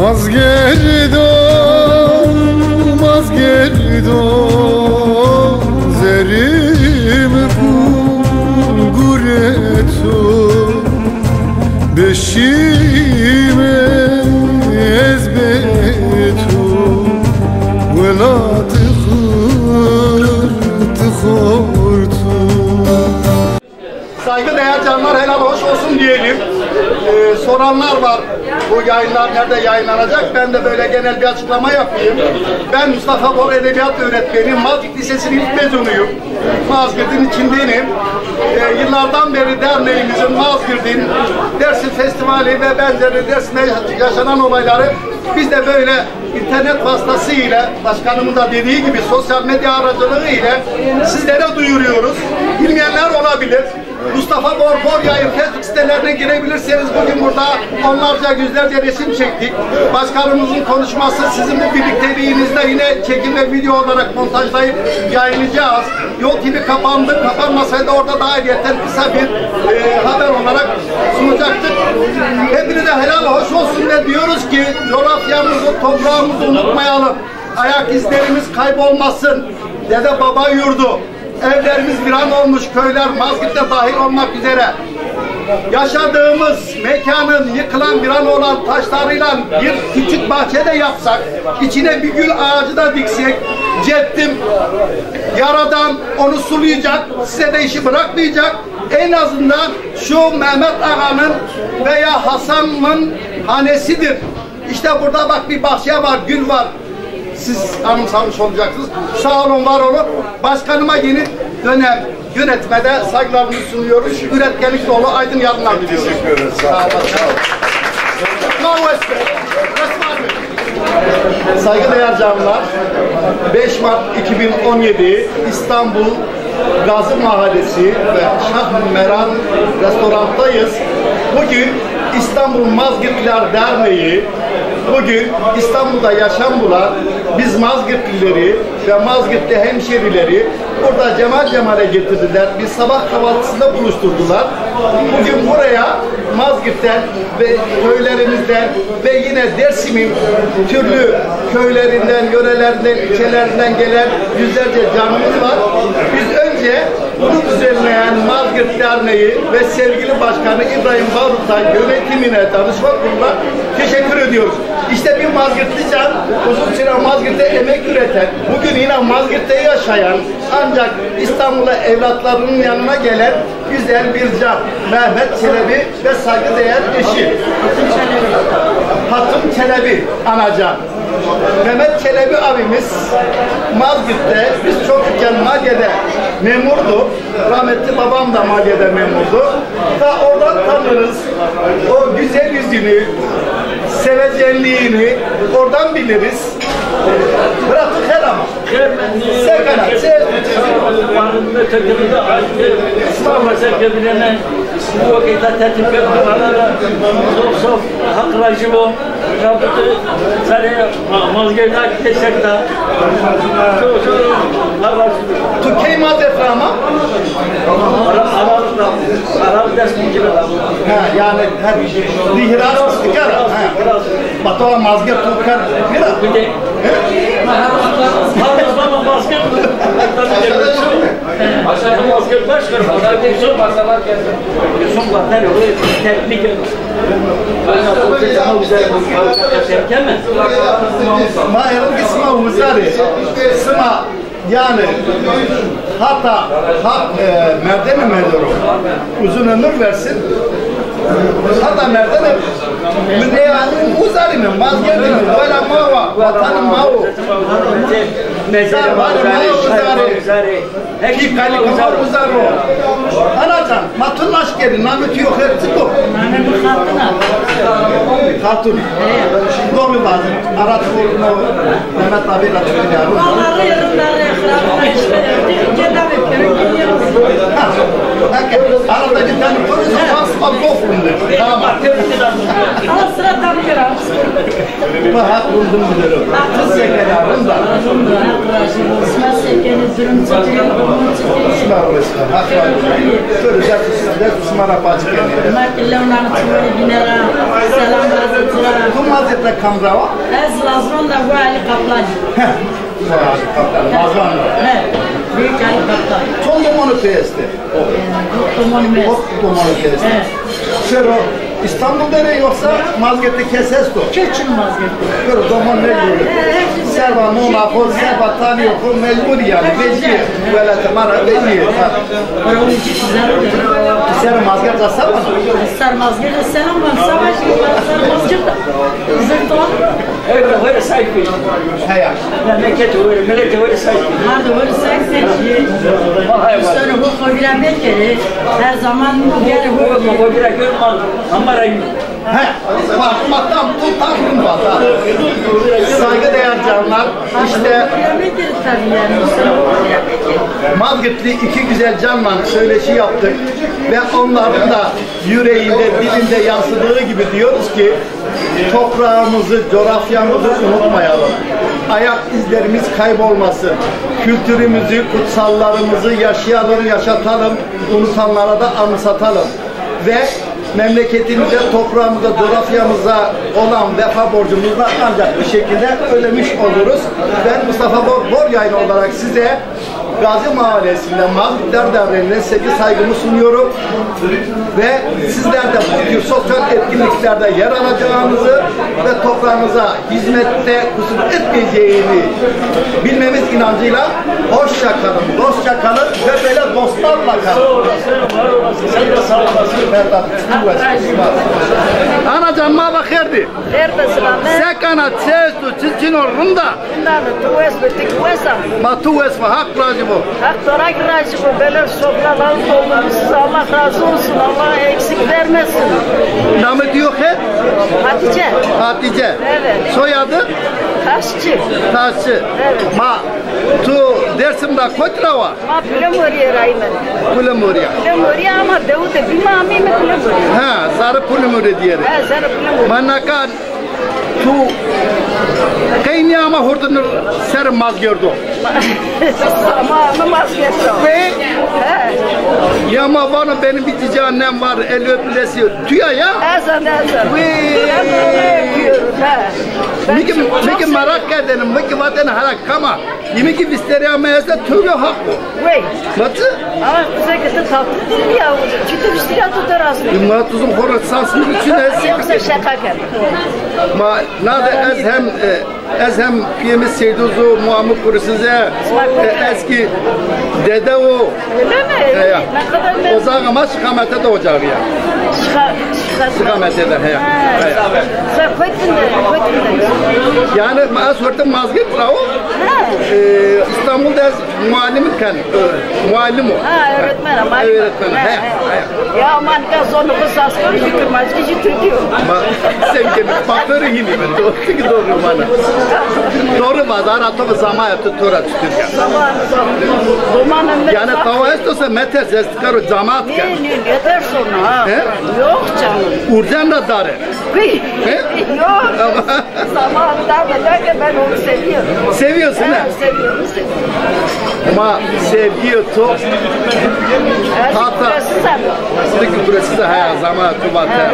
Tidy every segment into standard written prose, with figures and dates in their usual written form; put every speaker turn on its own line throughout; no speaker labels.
Mazgerdon, mazgerdon, zerim gureto, beşime ezbeto, vela tıkırtı.
Saygıdeğer canlar, helal hoş olsun diyelim. Soranlar var, bu yayınlar nerede yayınlanacak? Ben de böyle genel bir açıklama yapayım. Ben Mustafa Bor Edebiyat Öğretmeni, Mazgirt Lisesi'nin ilk mezunuyum. Mazgirt'in içindeyim. Yıllardan beri derneğimizin Mazgirt'in Dersim Festivali ve benzeri Dersim'de yaşanan olayları biz de böyle internet vasıtasıyla, başkanımın da dediği gibi sosyal medya aracılığı ile sizlere duyuruyoruz. Bilmeyenler olabilir. Mustafa Bor Yayın Facebook sitelerine girebilirseniz bugün burada onlarca, yüzlerce resim çektik. Başkanımızın konuşması sizin bu birlikteliğinizde yine çekim ve video olarak montajlayıp yayınlayacağız. Yol TV kapandı. Kapanmasaydı orada da ayrıyeten kısa bir haber olarak sunacaktık. Hepinize helal hoş olsun ve diyoruz ki coğrafyamızı, toprağımızı unutmayalım. Ayak izlerimiz kaybolmasın. Dede baba yurdu. Evlerimiz viran olmuş, köyler Mazgirt'te dahil olmak üzere. Yaşadığımız mekanın yıkılan, viran olan taşlarıyla bir küçük bahçe de yapsak, içine bir gül ağacı da diksek, ceddim yaradan onu sulayacak, size de işi bırakmayacak. En azından şu Mehmet Ağa'nın veya Hasan'ın hanesidir. İşte burada bak bir bahçe var, gül var. Siz anımsamış olacaksınız. Sağ olun, var olun. Başkanıma yeni dönem yönetmede saygılarımızı sunuyoruz. Üretkenlik dolu aydın yarınlar diliyoruz.
Teşekkür ederiz. Sağ olun.
Saygıdeğer canlılar, 5 Mart 2017 İstanbul Gazi Mahallesi ve Şah Meran restoranttayız. Bugün İstanbul Mazgirtliler Derneği, bugün İstanbul'da yaşam bulan biz Mazgirtlileri ve Mazgirtli hemşerileri burada cemale getirdiler. Bir sabah kahvaltısında buluşturdular. Bugün buraya Mazgirt'ten ve köylerimizden ve yine Dersim'in türlü köylerinden, yörelerinden, ilçelerinden gelen yüzlerce canımız var. Biz önce bunu düzenleyen Mazgirt Derneği ve sevgili Başkanı İbrahim Barut'a yönetimine, danışma kuruluna teşekkür ediyoruz. İşte bir Mazgirtli can, uzun süre Mazgirt'te emek üreten, bugün yine Mazgirt'te yaşayan, ancak İstanbul'a evlatlarının yanına gelen güzel bir can. Mehmet Çelebi ve saygıdeğer eşi Hatun Çelebi anacan. Mehmet Çelebi abimiz Mazgirt'te, biz çocukken Mage'de memurdu. Rahmetli babam da Mage'de memurdu. Ta oradan tanırız. O güzel yüzünü, sevecenliğini oradan biliriz. Bıraktık her ama. Sekana,
varında takımda İslam'a sevgilerine bu vakitte tertip yapmalara sof hakracı bu rabıtı saraya mazgerler desek de çok
Türkiye mazerfa ama
Arap desmin gibi
yani her dihras çıkar. Batova mazger tukar.
Bir de Harman mazger aşağıda mazger başlar. Son basalar geldi. Son batlar öyle teknik.
Ma yarın kısma uzarı. Kısma yani hatta merdene merdoro uzun ömür versin. Hatta merdene müdeyalın uzarı mı? Mazgerinin böyle mava, vatanın mavo. Mezar var, mava uzarı. Ki kalikama uzarı. Anacan, matın aşkeri, nameti yok ettik o. Hatun. Doğru lazım. Arat vurma. Mehmet abi ratı yarım.
Vallahi yarımları
arada bir tane konuşma asla bofumdur. Tamam.
Ama sıra tabi biraz.
Bu hak buldum bilirim. Kız şekerlerim da.
İsmail Seker'in durum çıkıyor.
İsmail Resmen. Hak var. Görecek sizde Osman'a bacı geliyor.
Makille onların çıkıyor. Binara. Selam lazım.
Tu mazete kamrava?
Ez lazım da bu Ali Kaplan. He. Büyük Ali Kaplan.
Son domonu peyeste.
Otomonim.
Domonu peyeste.
He.
Şöyle İstanbul'da ne yoksa Mazgirt kesesto.
Keçin vazgeçti.
Böyle domon ne görüyor? Serva Monaco, Serva Taniyoko mecbur yani. Veciye. Böyle temara veciye.
Onun için güzel oluyor.
Sen Mazgirt kasar mı?
Sarmazgir'de selam var. Savaş gibi Sarmazgir'de. Zırtlan.
Öyle böyle sahip.
He ya.
Memleket öyle, millet öyle sahip.
Nerede böyle seksen. Sonra bu kobilemek kere her zaman geri bu.
Bu bir gün mal. Amarayım.
He. Bakmaktan tutarım valla. Saygıdeğer canlar. İşte
Kobilemek kere tabii yani.
Mazgirtli iki güzel canla söyleşi yaptık ve onların da yüreğinde, dilinde yansıdığı gibi diyoruz ki toprağımızı, coğrafyamızı unutmayalım. Ayak izlerimiz kaybolmasın. Kültürümüzü, kutsallarımızı yaşayalım, yaşatalım, unutanlara da anımsatalım. Ve memleketimize, toprağımıza, coğrafyamıza olan vefa borcumuzla ancak bir şekilde ödemiş oluruz. Ben Mustafa Boryayın olarak size Gazi Mahallesi'nde Mazgirtler Derneği'ne sevgi saygımı sunuyorum. Ve sizler de bu tür sosyal etkinliklerde yer alacağınızı ve toprağınıza hizmette kusur etmeyeceğini bilmemiz inancıyla hoşça kalın, dostça kalın ve böyle dostlarla kalın.
Sen de sağ olasın.
Anacan ma bakırdı.
Neredesin anne?
Sekana çeştu çizgin orunda.
Bundan tu es bitik kuesa.
Ma tu esma hak razı bu.
Hak torak razı bu böyle sofralar doldurmuş. Allah razı olsun. Allah eksik vermesin.
Namı diyor ki
Hatice.
Hatice.
Evet.
Soyadı
Taşçı.
Taşçı.
Evet.
Ma tu dersimde kotrava.
Ma Pülümuriye raymen.
Kulemuriya.
Pülümuriye ama Davut'e bir mami mi Pülümuriye?
Ha, sarı Kulemuri diyeri.
Ha sana Pülümuriye.
Manaka tu kaynama hurdunur ser mazgirdo.
Ama namaz getiriyor.
Ve
Ha.
yama var benim bir cici annem var el öpülesi tüya ya.
Ezan.
Ve
Ben öyle yapıyorum. Ha. Ben
Miki
çok
merak edelim, miki vaten harak kama. Yemi ki visteria meyese tüyo hak bu.
Vay.
Matı?
Ama bize gidip tatlı değil mi ya? Çünkü bir şey tutar aslında.
Ma tuzun korat sansın için es.
Yoksa şaka yapar.
Ma nade ez hem piyemiz seyduzu muamı kuru size eski dede o.
Öyle mi?
Ya.
Ne kadar
O zaman şikamete de ocağı ya. Şikamete de he.
Sen koydun da.
Yani az sortum mazgit o. İstanbul'da muallimken muallim o.
Ha öğretmen ama.
Öğretmen. He.
Ya aman gazonu bu saskın yıkılmaz ki Türkiye.
Ma sen ki bakları hini ben doğru bana. Doğru bazar atı zaman yaptı tora tutuyor.
Zamanında.
Yani tava estosa metes estikaro zamat kan.
Ne yeter sonra ha.
He?
Yok canım.
Urcan da dare.
Yok. Zamanında da ben onu seviyorum.
Seviyorsun ha?
Seviyorum.
Ama sevgi to hatta sıkı burası da hayal zaman tuvatta.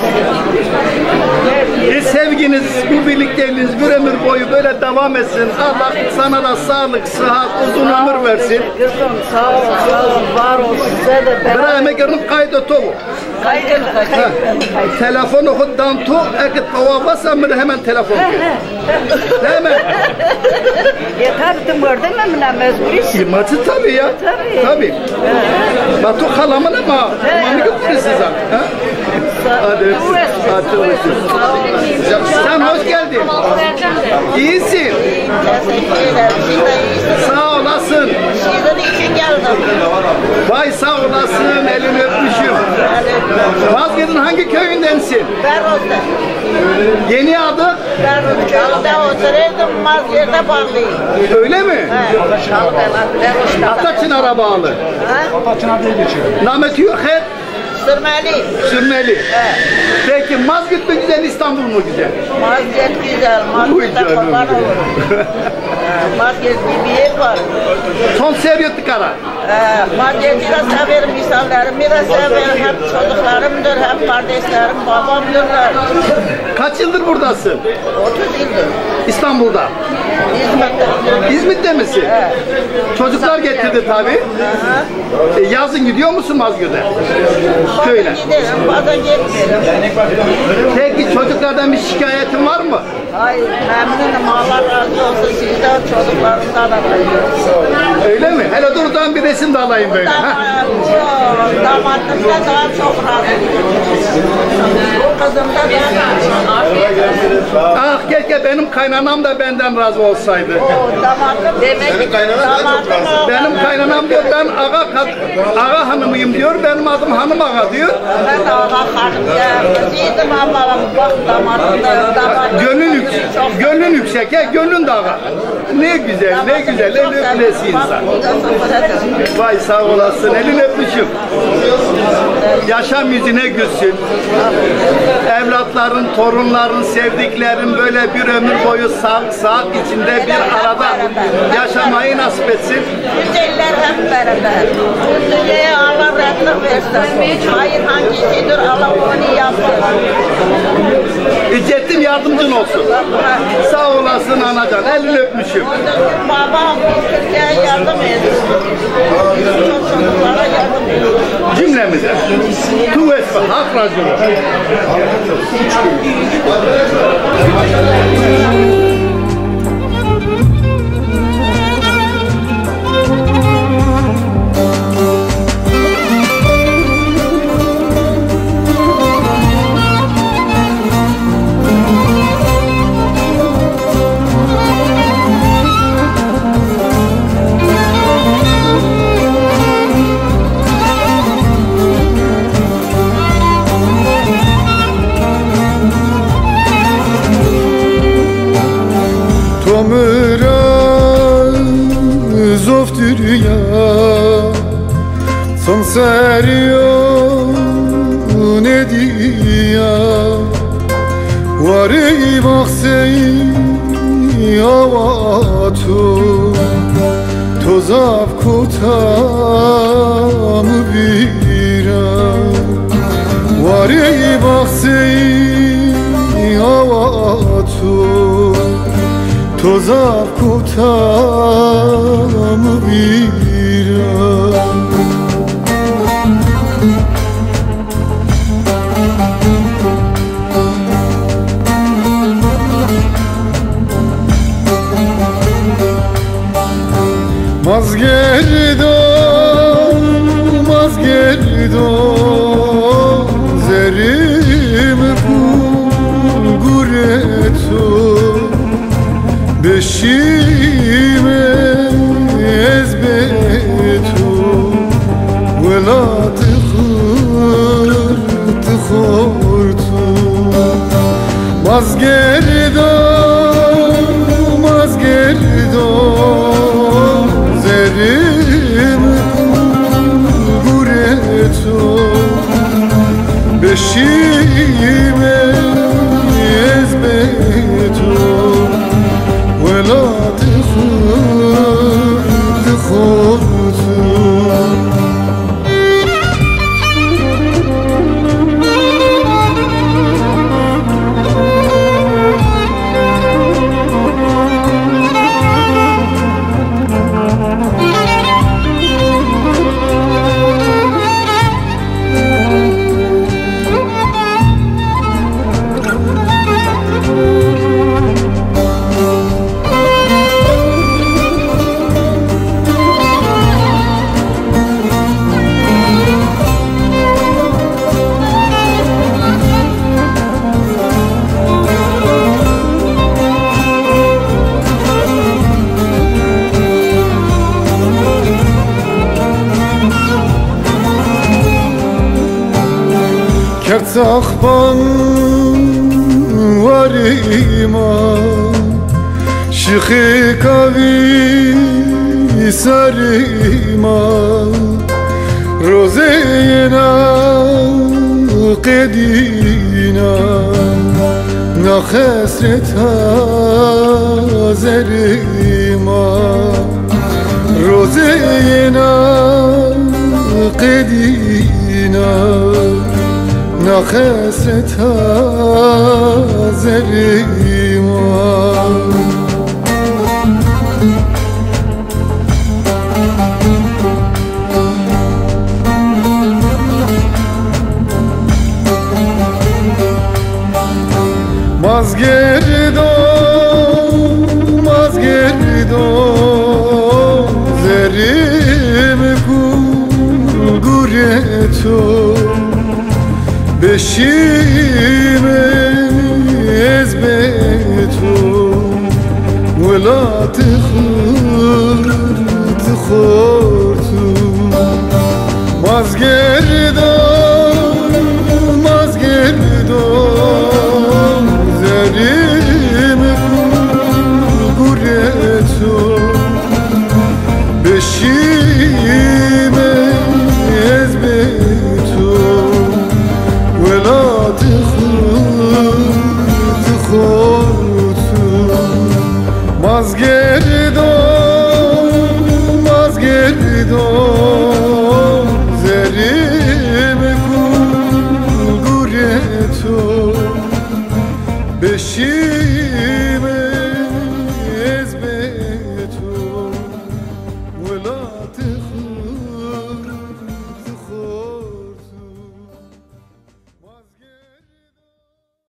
Sevginiz, bu birlikteliğiniz bir ömür boyu böyle devam etsin. Allah sana da sağlık, sıhhat, uzun ömür versin.
Kızım sağ ol, var ol size de.
Bir emeğinin kaydı tovu.
Kaydın.
Telefon okudan tu, eki tava basam bir hemen telefon. Hemen.
Yeterdim gördün mü ne mecburisin?
İmatı tabii ya. Tabii. Batu kalamın ama mami götürür size. Hadi. Sen hoş geldin. İyisin. Sağ olasın. Vay sağ olasın. Elini öpmüşüm. Mazgirt'in hangi köyündensin?
Beroz'da.
Yeni adı?
Beroz köyünde oturuyordum, Mazgirt'e bağlıyım.
Öyle mi?
Beroz'da.
Ataçınar'a bağlı. Namet yok hep.
Sürmeli.
Sürmeli.
He.
Peki Mazgirt mi güzel, İstanbul mu güzel?
Mazgirt güzel. Mazgirt'te
Uy canım.
kurban olurum. Mazgirt gibi yer var.
Son seviyetti kara.
Mazgirt'i de severim, insanlarımı da severim. Hem çocuklarımdır, hem kardeşlerim, babamdırlar.
Kaç yıldır buradasın?
30 yıldır.
İstanbul'da.
İzmit'te.
İzmit'te misin? Çocuklar getirdi tabii. Yazın gidiyor musun Mazgirt'e? Köyüne.
Bazen giderim, bazen gitmiyorum.
Peki çocuklardan bir şikayetin var mı?
Hayır, memnunum. Allah razı olsun sizden, çocuklarımdan da razı
Öyle mi? Hele dur oradan bir resim de alayım böyle. Ha?
Damatımda daha çok razıyım. Bu kızımda da
Ah keşke benim kaynanam da benden razı olsaydı.
o damatım demek damatım
Benim kaynanam diyor ben ağa hanımıyım diyor. Benim adım hanım ağa diyor.
ben ağa hanım ya. Kızıydım ama bak damatım
Gönlün yüksek ya, gönlün de ağa. Ne güzel, ne güzel, el öpülesi insan. Vay sağ olasın, elini öpmüşüm. Yaşam yüzüne gülsün. Evlatların, torunların, sevdiklerin böyle bir ömür boyu sağlık içinde bir arada yaşamayı nasip etsin.
Güzeller hep beraber. Bu dünyaya Allah rahatlık versin. Hayır hangisidir Allah onu yapar.
Ücretim yardımcın olsun. Sağ olasın anacan, elini öpmüşüm.
Babam Türkiye'ye yardım edin. Çok çocuklara yardım edin.
Cümlemize. Tu esfe, hak raculu.
Son serio ne diya Vari baksey avatu Tozaf kutam bira Vari baksey avatu Tozaf kutam bira Mazgerdo zerim bulguretu Beşime ezbetu Vela tıkırtu Mazgerdo zerim Beşime ezbetu Vela tıkırtu Kertsakban varima Şıkı kavi sarima روزینا قدینا نخسرت زریما روزینا قدینا نخسرت زریما مازگردو زریم گوره تو بشیم از به تو ولات خورد تو مازگردو زریم گوره تو بشیم از به تو ولات خود تو مازگردو زریم گوره تو بشیم از به تو ولات